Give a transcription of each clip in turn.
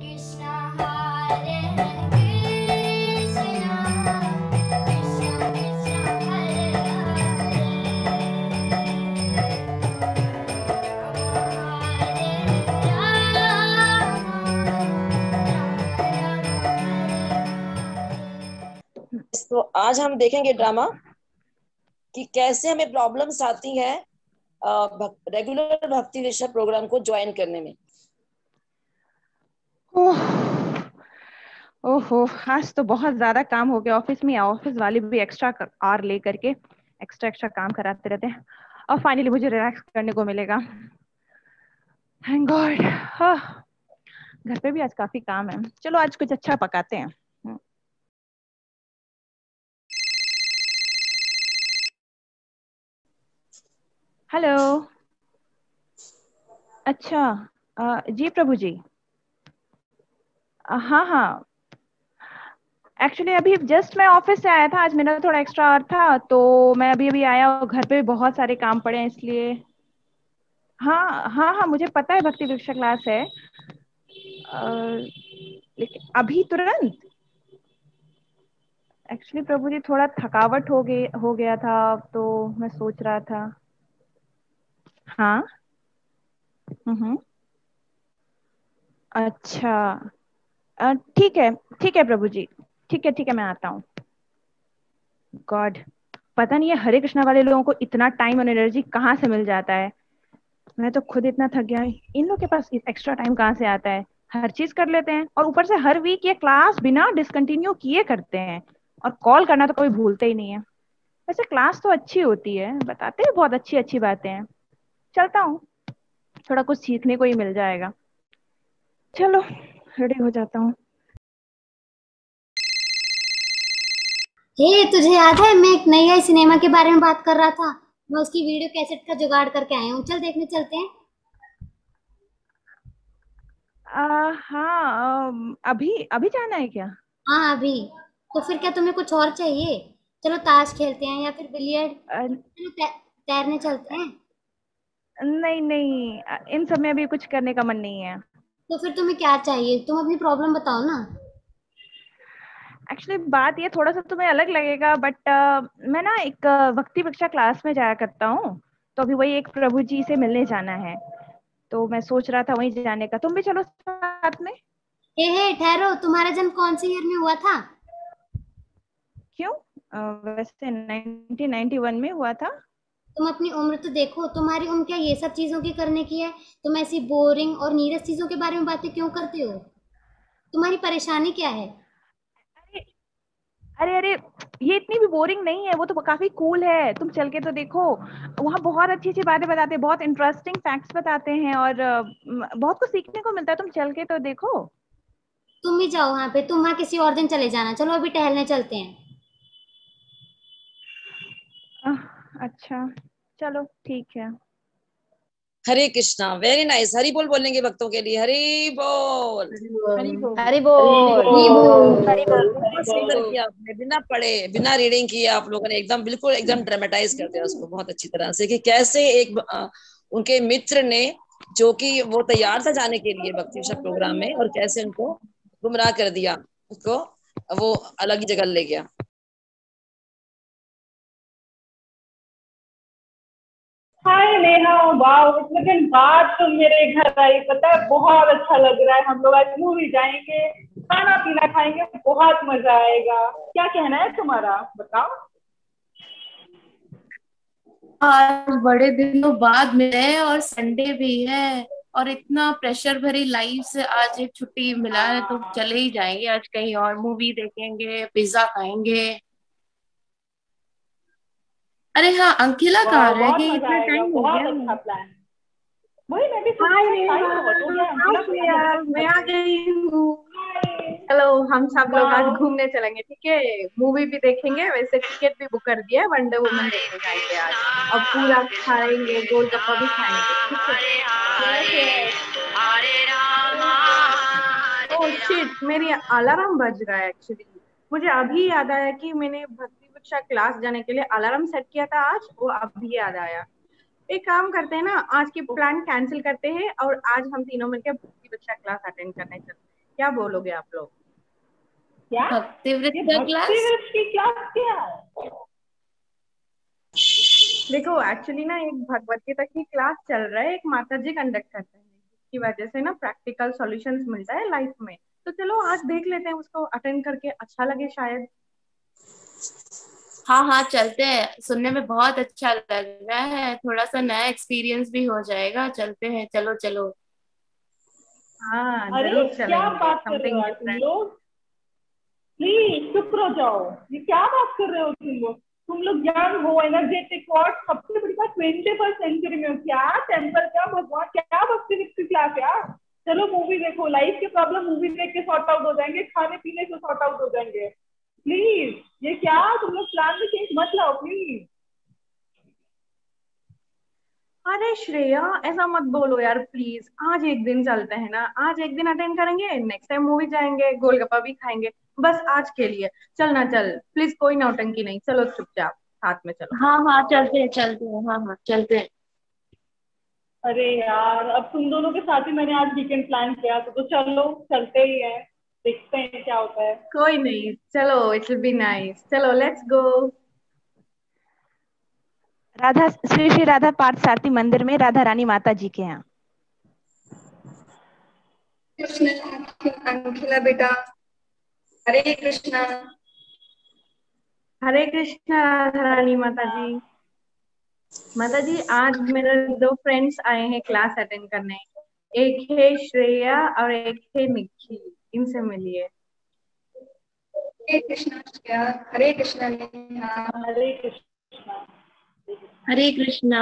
तो आज हम देखेंगे ड्रामा कि कैसे हमें प्रॉब्लम्स आती हैं रेगुलर भक्ति ऋषभ प्रोग्राम को ज्वाइन करने में। ओहो, आज तो बहुत ज्यादा काम हो गया ऑफिस में। ऑफिस वाले भी एक्स्ट्रा आवर ले करके एक्स्ट्रा काम कराते रहते हैं और फाइनली मुझे रिलैक्स करने को मिलेगा। Thank God. घर पे भी आज काफी काम है। चलो आज कुछ अच्छा पकाते हैं। हेलो। अच्छा, जी प्रभु जी। हाँ हाँ, एक्चुअली अभी जस्ट मैं ऑफिस से आया था। आज मेरा थोड़ा एक्स्ट्रा आवर था तो मैं अभी अभी आया और घर पे भी बहुत सारे काम पड़े हैं इसलिए। हाँ हाँ हाँ, मुझे पता है भक्ति दीक्षा क्लास है। लेकिन अभी तुरंत एक्चुअली प्रभु जी थोड़ा थकावट हो गया था तो मैं सोच रहा था। हाँ। हम्म। अच्छा, ठीक है प्रभु जी। ठीक है, मैं आता हूँ। गॉड, पता नहीं है हरे कृष्णा वाले लोगों को इतना टाइम और एनर्जी कहाँ से मिल जाता है। मैं तो खुद इतना थक गया। इन लोग के पास एक्स्ट्रा टाइम कहाँ से आता है। हर चीज कर लेते हैं और ऊपर से हर वीक ये क्लास बिना डिसकंटिन्यू किए करते हैं और कॉल करना तो कभी भूलते ही नहीं है। वैसे क्लास तो अच्छी होती है, बताते हैं बहुत अच्छी अच्छी बातें हैं। चलता हूँ, थोड़ा कुछ सीखने को ही मिल जाएगा। चलो, रेडी हो जाता हूँ। हे, तुझे याद है मैं एक नई आई सिनेमा के बारे में बात कर रहा था। मैं उसकी वीडियो कैसेट का जुगाड़ करके आया हूँ। चल देखने चलते हैं। हाँ, अभी अभी जाना है क्या? हाँ अभी। तो फिर क्या तुम्हें कुछ और चाहिए? चलो ताश खेलते हैं या फिर बिलियर्ड। अ, चलो तैरने चलते हैं। नहीं नहीं, इन सब में अभी कुछ करने का मन नहीं है। तो फिर तुम्हें क्या चाहिए? तुम अपनी प्रॉब्लम बताओ ना। एक्चुअली बात ये थोड़ा सा तुम्हें अलग लगेगा बट मैं ना एक भक्ति कक्षा क्लास में जाया करता हूँ। तो अभी वही एक प्रभु जी से मिलने जाना है तो मैं सोच रहा था वहीं जाने का। तुम भी चलो साथ में। हे ठहरो, तुम्हारा जन्म कौन से ईयर में हुआ था? क्यों? वैसे 1991 में हुआ था। तुम अपनी उम्र तो देखो। तुम्हारी उम्र क्या ये सब चीजों की करने की है? तुम ऐसी बोरिंग और नीरस चीजों के बारे में बातें क्यों करते हो? तुम्हारी परेशानी क्या है? अरे अरे अरे, ये इतनी भी बोरिंग नहीं है। वो तो काफी कूल है, तुम चल के तो देखो। वहाँ बहुत अच्छी अच्छी बातें बताते हैं, बहुत इंटरेस्टिंग फैक्ट्स बताते हैं और बहुत कुछ सीखने को मिलता है। तुम चल के तो देखो। तुम ही जाओ वहां पे। तुम वहां किसी और दिन चले जाना। चलो अभी टहलने चलते हैं। अच्छा, चलो ठीक है। Hare Krishna, very nice. हरि बोल बोलेंगे भक्तों के लिए। हरि बोल। हरी बोल। हरी बोल। हरी बोल। बहुत सुंदर किया आपने, बिना पढ़े बिना रीडिंग किए आप लोगों ने एकदम बिल्कुल एकदम ड्रामेटाइज कर दिया उसको बहुत अच्छी तरह से कि कैसे एक उनके मित्र ने, जो कि वो तैयार था जाने के लिए भक्ति विषय प्रोग्राम में, और कैसे उनको गुमराह कर दिया, उसको वो अलग ही जगह ले गया। हाय नेहा, वाह इतने दिन बाद तुम मेरे घर आई। पता है बहुत अच्छा लग रहा है। हम लोग आज मूवी जाएंगे, खाना पीना खाएंगे, बहुत मजा आएगा। क्या कहना है तुम्हारा, बताओ। आज बड़े दिनों बाद मिले और संडे भी है और इतना प्रेशर भरी लाइफ से आज एक छुट्टी मिला है तो चले ही जाएंगे आज कहीं और मूवी देखेंगे, पिज्जा खाएंगे। अरे हाँ, अंकिला वाह कहाँ रह बहुत गई? मजा इतना आएगा, टाइम हो बहुत गया। अच्छा प्लान। वही मैं भी सोच हाय रही हूँ, नेहा, टाइम बहुत हो गया, हाय अंकिला को मैंने अभी प्रिया, तक मैं खबर आ नहीं। गई हूँ। हाय। चलो हम सब लोग आज वाह। घूमने चलेंगे, ठीक है? मूवी भी देखेंगे, वैसे टिकट भी बुक कर दिया है, वंडर वुमन देखने जाएंगे आज। और पूरा खाएंगे, गोलगप्पा भी खाएंगे, ठीक है? Yes yes. ओह शिट, मेरी अलार्म बज रहा है एक्चुअली। मुझे अभी याद आया कि मैंने भक्ति कक्षा क्लास जाने के लिए अलार्म सेट किया था आज, वो अभी याद आया। एक काम करते हैं ना, आज की प्लान कैंसिल करते हैं और आज हम तीनों मिलकर भक्ति कक्षा क्लास अटेंड करने चलते हैं। क्या बोलोगे आप लोग? क्या भक्तिवृत्त ये का क्लास? भक्तिवृत्त की क्लास क्या है? देखो एक्चुअली ना एक भगवत गीता की क्लास चल रहा है, एक माता जी कंडक्ट करते हैं, जिसकी वजह से ना प्रैक्टिकल सॉल्यूशंस मिलता है लाइफ में। तो चलो आज देख लेते हैं, उसको अटेंड करके अच्छा लगे शायद। हाँ हाँ चलते हैं, सुनने में बहुत अच्छा लग रहा है, थोड़ा सा नया एक्सपीरियंस भी हो जाएगा। चलते हैं, चलो चलो। हाँ अरे जरूर क्या चलेंगे, बात कर रहे हो समथिंग यार तुम डिफरेंट। लोग? प्लीज चुप रहो जाओ। ये क्या बात कर रहे हो तुम लोग? तुम लोग यंग हो, एनर्जेटिक हो, और सबसे बड़ी बात 21st सेंचुरी में हो। क्या टेम्पल, क्या भगवान, क्या भक्ति की क्लास यार। चलो मूवी देखो, लाइफ के प्रॉब्लम मूवी देख के सॉर्ट आउट हो जाएंगे, खाने पीने से सॉर्ट आउट हो जाएंगे। प्लीज ये क्या, तुम लोग प्लान में चेंज मत लाओ प्लीज। अरे श्रेया ऐसा मत बोलो यार प्लीज, आज एक दिन चलते हैं ना, आज एक दिन अटेंड करेंगे, नेक्स्ट टाइम मूवी जाएंगे, गोलगप्पा भी खाएंगे, बस आज के लिए। चलना चल प्लीज, कोई नौटंकी नहीं, चलो चुपचाप साथ में चलो। हाँ हाँ चलते हैं, चलते हैं, हाँ हाँ चलते हैं। अरे यार अब तुम दोनों के साथ ही मैंने आज वीकेंड प्लान किया, तो चलो चलते ही है, देखते हैं क्या होता है। कोई नहीं, चलो इट विल बी नाइस, चलो लेट्स गो। राधा श्री श्री राधा पार्थ सारथी मंदिर में, राधा रानी माता जी के यहाँ। कृष्ण। अंकिला बेटा, हरे कृष्णा। हरे कृष्णा राधा रानी माता जी। माता जी आज मेरे दो फ्रेंड्स आए हैं क्लास अटेंड करने, एक है श्रेया और एक है निक्की, इनसे मिलिए। हरे कृष्णा श्रेया, हरे कृष्णा नेहा। हरे कृष्णा। हरे कृष्णा।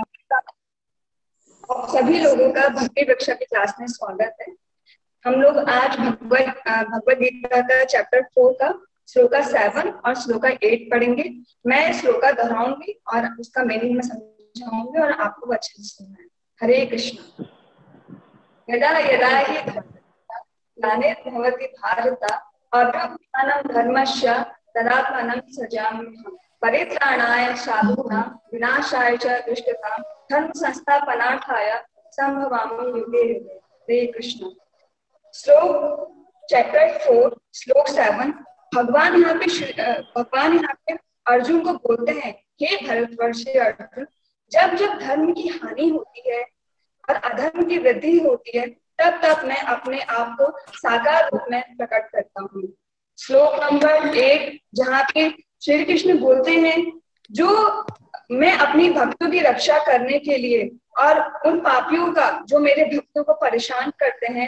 आप सभी लोगों का भक्ति वृक्षा की क्लास में स्वागत है। हम लोग आज भगवद गीता का चैप्टर 4 का श्लोका 7 और श्लोका 8 पढ़ेंगे। मैं श्लोका दोहराऊंगी और उसका मीनिंग में समझाऊंगी और आपको अच्छे से सुनना है। हरे कृष्णा। यदा यदा हि ग्लानिर्भवति भारत अभ्युत्थानं धर्मस्य तदात्मानं सृजाम्यहम् परित्राणाय साधूनां विनाशाय च दुष्कृतां धर्म संस्थापनार्थाय संभवामि युगे युगे। हरे कृष्ण। श्लोक चैप्टर 4 श्लोक 7। भगवान यहाँ पे अर्जुन को बोलते हैं, हे भरतवर्षीय अर्जुन, जब जब धर्म की हानि होती है और अधर्म की वृद्धि होती है, तब तब मैं अपने आप को साकार रूप में प्रकट करता हूँ। श्लोक नंबर 8 जहाँ पे श्री कृष्ण बोलते हैं, जो मैं अपनी भक्तों की रक्षा करने के लिए और उन पापियों का जो मेरे भक्तों को परेशान करते हैं,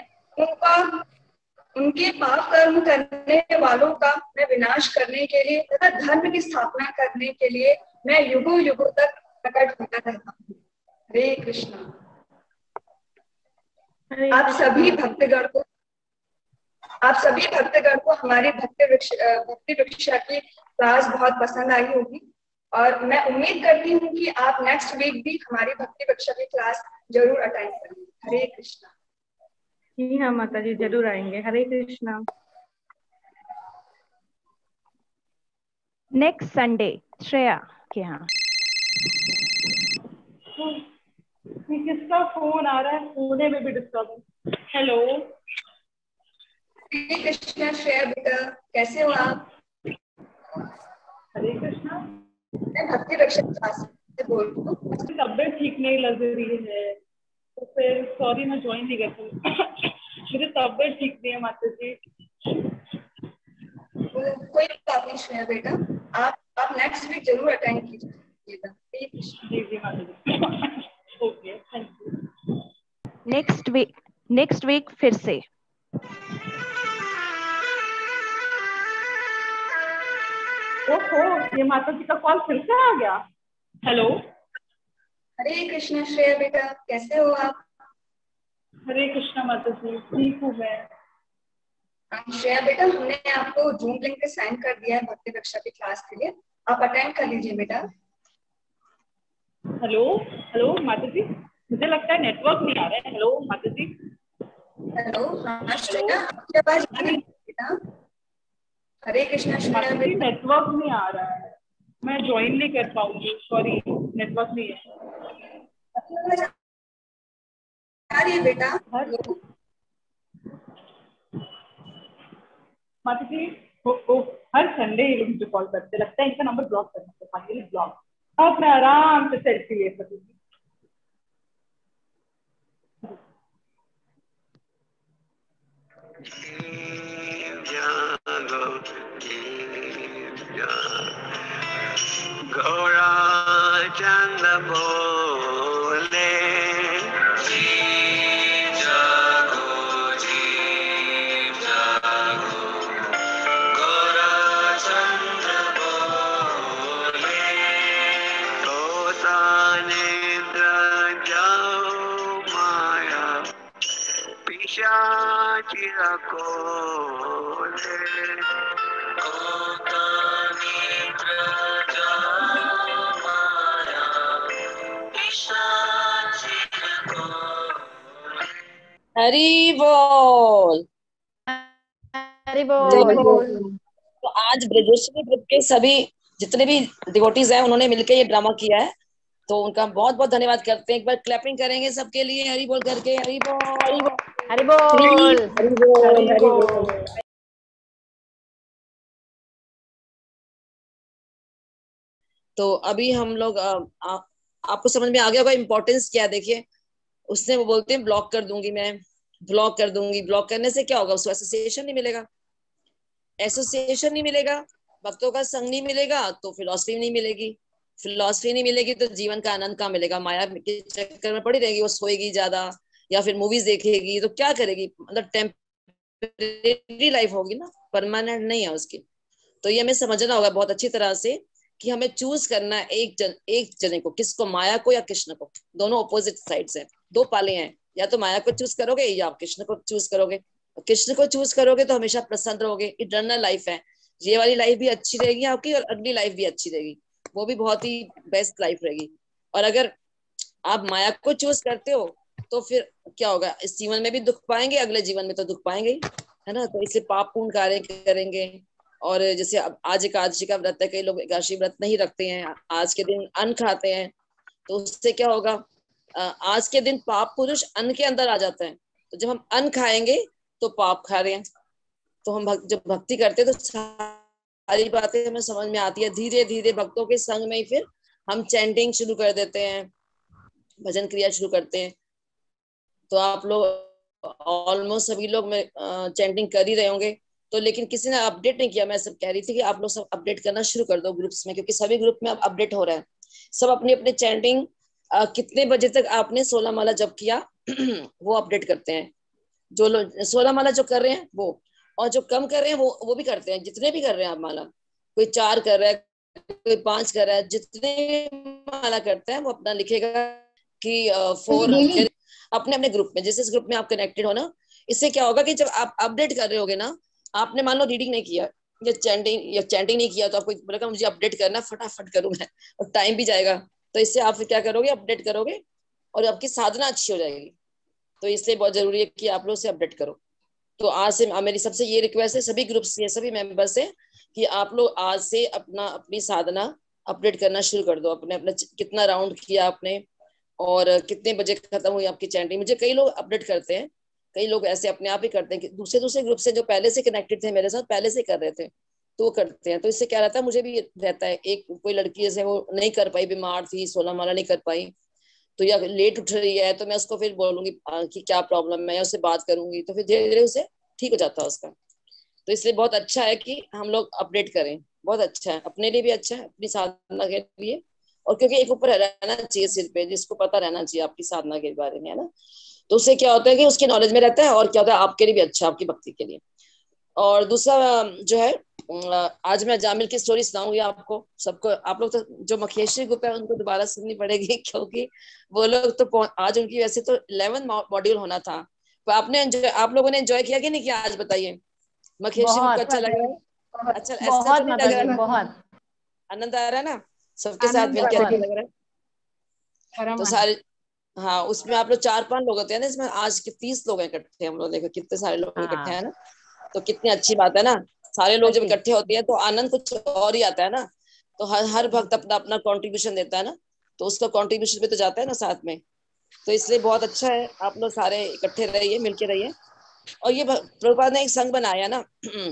उनके पाप कर्म करने वालों का मैं विनाश करने के लिए तथा धर्म की स्थापना करने के लिए मैं युगों युगों तक प्रकट होता रहता हूँ। हरे कृष्णा। आप सभी भक्तगण को हमारी भक्ति वृक्षा की क्लास बहुत पसंद आई होगी और मैं उम्मीद करती हूँ कि आप नेक्स्ट वीक भी हमारी भक्ति वृक्षा की क्लास जरूर अटेंड करेंगे। हरे कृष्णा। जी हाँ माता जी, जरूर आएंगे। हरे कृष्णा। नेक्स्ट संडे श्रेया के यहाँ। किसका फोन आ रहा है? सोने में भी डिस्टर्ब। हेलो। हरे कृष्णा श्रेया बेटा, कैसे हो आप? हरे कृष्णा। मैं भक्ति रक्षा क्लास से बोल रही हूँ। तबीयत ठीक नहीं लग रही है तो फिर सॉरी मैं ज्वाइन नहीं कर सकती। मेरी तबीयत ठीक नहीं है माता जी। कोई बात नहीं श्रेया बेटा, आप नेक्स्ट वीक जरूर अटेंड कीजिएगा। जी जी माता जी। Okay thank you. Next week फिर से। ओहो, ये माता जी का कॉल फिर से आ गया। हेलो। हरे कृष्णा श्रेया बेटा, कैसे हो आप? हरे कृष्णा माता जी, ठीक हूँ मैं। श्रेया बेटा, हमने आपको जूम लिंक पे साइन कर दिया है भक्ति रक्षा की क्लास के लिए, आप अटेंड कर लीजिए बेटा। हेलो हेलो माता जी, मुझे लगता है नेटवर्क नहीं आ रहा है। हेलो माता जी। हेलो। हाँ श्रेया, आपकी आवाज आ रही है बेटा। हरे कृष्णा श्रेया बेटा, नेटवर्क नहीं आ रहा है, मैं ज्वाइन नहीं कर पाऊंगी, सॉरी नेटवर्क नहीं है। आ रही है बेटा। माता जी वो हर संडे ये लोग मुझे कॉल करते, लगता है इनका नंबर ब्लॉक करना है, फाइनली ब्लॉक। अपना आराम से सेल्फी ले सकती। गौरा चंद बोले जीव जागो गौरा चंद्र बोले तोता निद्र जाओ माया पिशाची कोले तोता निद्र जाओ माया पिशाची कोले। हरी बोल। हरि जय बोल। बोल। तो आज ब्रजेश्वरी ग्रुप के सभी जितने भी डिवोटीज हैं उन्होंने मिलकर ये ड्रामा किया है, तो उनका बहुत बहुत धन्यवाद करते हैं। एक बार क्लैपिंग करेंगे सबके लिए, हरी बोल करके। हरी बोल, हरि बोल। हरी बोल, हरी बोल। तो अभी हम लोग आपको समझ में आ गया होगा इम्पोर्टेंस क्या है। देखिए उसने वो बोलते हैं ब्लॉक कर दूंगी मैं, ब्लॉक कर दूंगी। ब्लॉक करने से क्या होगा, उसको एसोसिएशन नहीं मिलेगा, एसोसिएशन नहीं मिलेगा, भक्तों का संग नहीं मिलेगा, तो फिलॉसफी नहीं मिलेगी। फिलॉसफी नहीं मिलेगी तो जीवन का आनंद कहाँ मिलेगा। माया के चक्कर में पड़ी रहेगी, वो सोएगी ज्यादा या फिर मूवीज देखेगी, तो क्या करेगी। मतलब टेम्परेरी लाइफ होगी ना, परमानेंट नहीं है उसकी। तो ये हमें समझना होगा बहुत अच्छी तरह से कि हमें चूज करना है एक जने को, किसको, माया को या कृष्ण को। दोनों ऑपोजिट साइड्स हैं, दो पाले हैं, या तो माया को चूज करोगे या आप कृष्ण को चूज करोगे। कृष्ण को चूज करोगे तो हमेशा प्रसन्न रहोगे, इटर्नल लाइफ है। ये वाली लाइफ भी अच्छी रहेगी आपकी और अगली लाइफ भी अच्छी रहेगी, वो भी बहुत ही बेस्ट लाइफ रहेगी। और अगर आप माया को चूज करते हो तो फिर क्या होगा, इस जीवन में भी दुख पाएंगे, अगले जीवन में तो दुख पाएंगे ही, है ना। तो इसलिए पाप पूर्ण कार्य करेंगे। और जैसे अब आज एकादशी का व्रत है, कई लोग एकादशी व्रत नहीं रखते हैं, आज के दिन अन्न खाते हैं, तो उससे क्या होगा, आज के दिन पाप पुरुष अन्न के अंदर आ जाता है। तो जब हम अन्न खाएंगे तो पाप खा रहे हैं। तो हम जब भक्ति करते हैं तो सारी बातें हमें समझ में आती है। धीरे धीरे भक्तों के संग में ही फिर हम चैंटिंग शुरू कर देते हैं, भजन क्रिया शुरू करते हैं। तो आप लोग ऑलमोस्ट सभी लोग में चैंटिंग कर ही रहे होंगे। तो लेकिन किसी ने अपडेट नहीं किया। मैं सब कह रही थी कि आप लोग सब अपडेट करना शुरू कर दो ग्रुप्स में, क्योंकि सभी ग्रुप में अब अपडेट हो रहा है। सब अपने अपने चैंटिंग कितने बजे तक आपने 16 माला जप किया वो अपडेट करते हैं। जो लोग 16 माला जो कर रहे हैं वो, और जो कम कर रहे हैं वो भी करते हैं। जितने भी कर रहे हैं आप माला, कोई 4 कर रहा है, कोई 5 कर रहा है, जितने माला करते हैं वो अपना लिखेगा कि 4 अपने अपने ग्रुप में, जिस ग्रुप में आप कनेक्टेड हो ना। इससे क्या होगा कि जब आप अपडेट कर रहे होगे ना, आपने मान लो रीडिंग नहीं किया या चैंटिंग नहीं किया, तो आपको बोलेगा मुझे अपडेट करना, फटाफट करूंगा और टाइम भी जाएगा। तो इससे आप फिर क्या करोगे, अपडेट करोगे और आपकी साधना अच्छी हो जाएगी। तो इसलिए बहुत जरूरी है कि आप लोग से अपडेट करो। तो आज से मेरी सबसे ये रिक्वेस्ट है सभी ग्रुप से, सभी मेंबर से, कि आप लोग आज से अपनी साधना अपडेट करना शुरू कर दो। अपने कितना राउंड किया आपने और कितने बजे खत्म हुई आपकी चैंटिंग। मुझे कई लोग अपडेट करते हैं, कई लोग ऐसे अपने आप ही करते हैं कि दूसरे ग्रुप से जो पहले से कनेक्टेड थे मेरे साथ, पहले से कर रहे थे, तो वो करते हैं। तो इससे क्या रहता है, मुझे भी रहता है। एक कोई लड़की जैसे वो नहीं कर पाई, बीमार थी, 16 माला नहीं कर पाई, तो या लेट उठ रही है, तो मैं उसको फिर बोलूंगी कि क्या प्रॉब्लम है, या उससे बात करूंगी, तो फिर धीरे धीरे उसे ठीक हो जाता है उसका। तो इसलिए बहुत अच्छा है कि हम लोग अपडेट करें, बहुत अच्छा है, अपने लिए भी अच्छा है, अपनी साधना के लिए। और क्योंकि एक ऊपर रहना चाहिए सिर पे, जिसको पता रहना चाहिए आपकी साधना के बारे में, है ना। तो उससे क्या होता है कि उसकी नॉलेज में रहता है, और क्या होता है आपके लिए भी अच्छा, आपकी भक्ति के लिए। और दूसरा जो है, आज मैं जामिल की स्टोरी सुनाऊंगी आपको सबको। आप लोग तो जो मखेश्वरी ग्रुप है उनको दोबारा सुननी पड़ेगी, क्योंकि वो लोग तो आज उनकी वैसे तो 11 मॉड्यूल होना था, तो आप लोगों ने एंजॉय किया कि नहीं किया, आज बताइए। मखेश्वरी ग्रुप को अच्छा लग रहा है? अच्छा, ऐसा तो नहीं लग रहा, बहुत आनंद आ रहा है ना, सबके साथ मिलकर अच्छा लग रहा है। तो सारे, हाँ, उसमें आप लोग 4-5 लोग होते हैं ना, इसमें आज के 30 लोग इकट्ठे, हम लोग देखो कितने सारे लोग इकट्ठे हैं ना। तो कितनी अच्छी बात है ना, सारे लोग जब इकट्ठे होते हैं तो आनंद कुछ और ही आता है ना। तो हर भक्त अपना अपना कंट्रीब्यूशन देता है ना, तो उसका कंट्रीब्यूशन भी तो जाता है ना साथ में। तो इसलिए बहुत अच्छा है, आप लोग सारे इकट्ठे रहिए, मिलके रहिए। और ये प्रभुपाद ने एक संघ बनाया ना,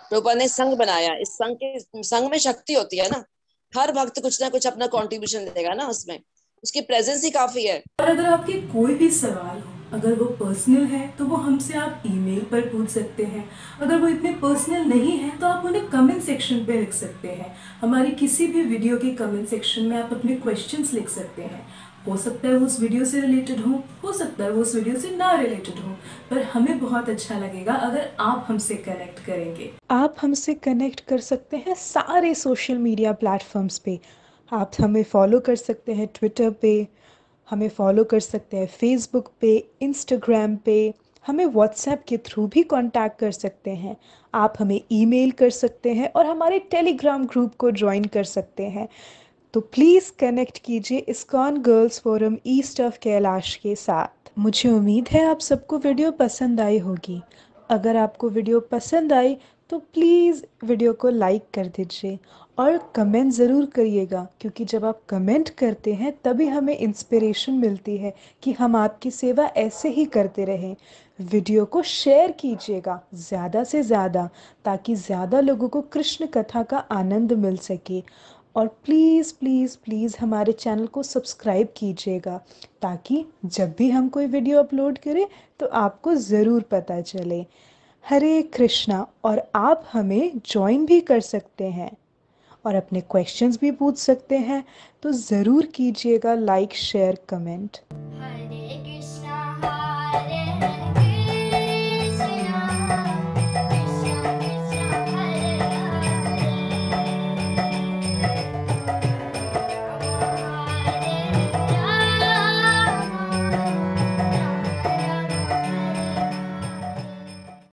प्रभुपाद ने संघ बनाया, इस संघ में शक्ति होती है ना, हर भक्त कुछ ना कुछ अपना कंट्रीब्यूशन देगा ना, उसमें उसकी प्रेजेंस ही काफी है। और अगर आपके कोई भी सवाल हो, अगर वो पर्सनल है तो वो हमसे आप ईमेल पर पूछ सकते हैं, अगर वो इतने पर्सनल नहीं है तो आप उन्हें कमेंट सेक्शन पे लिख सकते हैं। हमारी किसी भी वीडियो के कमेंट सेक्शन में आप अपने क्वेश्चंस लिख सकते हैं। हो सकता है वो उस वीडियो से रिलेटेड हो सकता है वो उस वीडियो से ना रिलेटेड हो, पर हमें बहुत अच्छा लगेगा अगर आप हमसे कनेक्ट करेंगे। आप हमसे कनेक्ट कर सकते हैं सारे सोशल मीडिया प्लेटफॉर्म्स पे। आप हमें फॉलो कर सकते हैं ट्विटर पे, हमें फॉलो कर सकते हैं फेसबुक पे, इंस्टाग्राम पे, हमें व्हाट्सएप के थ्रू भी कांटेक्ट कर सकते हैं। आप हमें ईमेल कर सकते हैं और हमारे टेलीग्राम ग्रुप को ज्वाइन कर सकते हैं। तो प्लीज़ कनेक्ट कीजिए ISKCON girls forum east of Kailash के साथ। मुझे उम्मीद है आप सबको वीडियो पसंद आई होगी। अगर आपको वीडियो पसंद आई तो प्लीज़ वीडियो को लाइक कर दीजिए और कमेंट ज़रूर करिएगा, क्योंकि जब आप कमेंट करते हैं तभी हमें इंस्पिरेशन मिलती है कि हम आपकी सेवा ऐसे ही करते रहें। वीडियो को शेयर कीजिएगा ज़्यादा से ज़्यादा, ताकि ज़्यादा लोगों को कृष्ण कथा का आनंद मिल सके। और प्लीज़ प्लीज़ प्लीज़ हमारे चैनल को सब्सक्राइब कीजिएगा, ताकि जब भी हम कोई वीडियो अपलोड करें तो आपको ज़रूर पता चले। हरे कृष्णा। और आप हमें ज्वाइन भी कर सकते हैं और अपने क्वेश्चंस भी पूछ सकते हैं, तो ज़रूर कीजिएगा लाइक शेयर कमेंट। हरे